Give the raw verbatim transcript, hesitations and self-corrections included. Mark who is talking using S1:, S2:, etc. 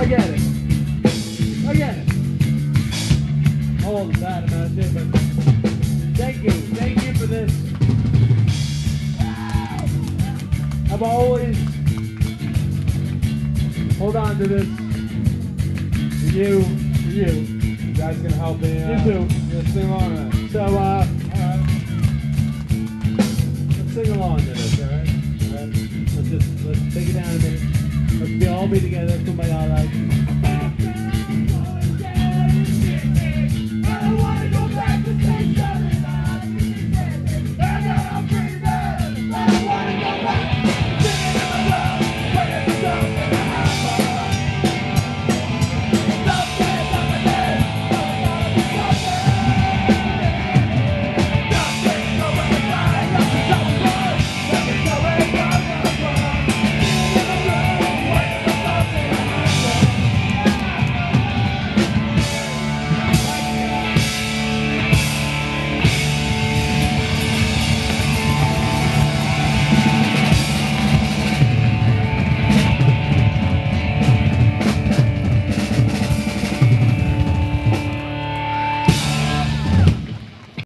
S1: I get it. I get it. Hold that amount of shit, but thank you. Thank you for this. I've always hold on to this. For you, for you.
S2: You guys can help me. Uh,
S1: You too.
S2: Let's sing along to that.
S1: So, uh,
S2: Alright. Let's sing along to this, alright? Alright.
S1: let's just, let's take it down a minute. Let's be all be together, kumbaya like.